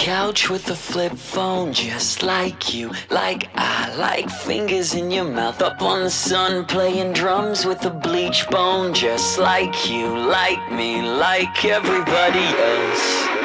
couch with a flip phone, just like you, like I like fingers in your mouth. Up on the sun, playing drums with a bleach bone, just like you, like me, like everybody else.